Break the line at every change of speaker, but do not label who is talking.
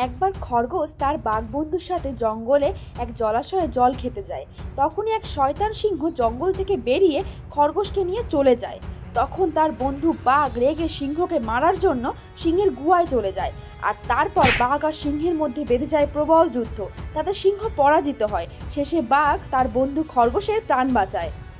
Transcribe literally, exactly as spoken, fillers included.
একবার খরগোশ তার বাঘ বন্ধুর সাথে জঙ্গলে এক জলাশয়ে জল খেতে যায়। তখনই এক শয়তান সিংহ জঙ্গল থেকে বেরিয়ে খরগোশকে নিয়ে চলে যায়। তখন তার বন্ধু বাঘ রেগে সিংহকে মারার জন্য সিংহের গুহায় চলে যায়। আর তারপর বাঘ আর সিংহের মধ্যে বেঁধে যায় প্রবল যুদ্ধ। তাতে সিংহ পরাজিত হয়। শেষে বাঘ তার বন্ধু খরগোশের প্রাণ বাঁচায়।